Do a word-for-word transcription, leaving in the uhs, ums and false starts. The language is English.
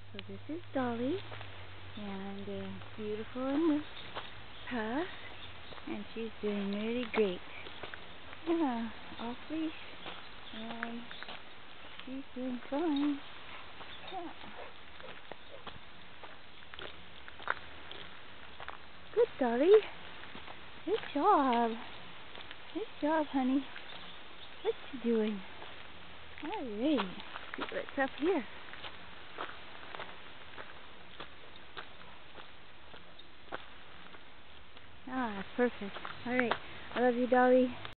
So this is Dolly, and uh, beautiful in the path, and she's doing really great. Yeah, off leash, and she's doing fine. Yeah. Good, Dolly. Good job. Good job, honey. What you doing? All right. See what's up here. Ah, perfect. All right. I love you, Dolly.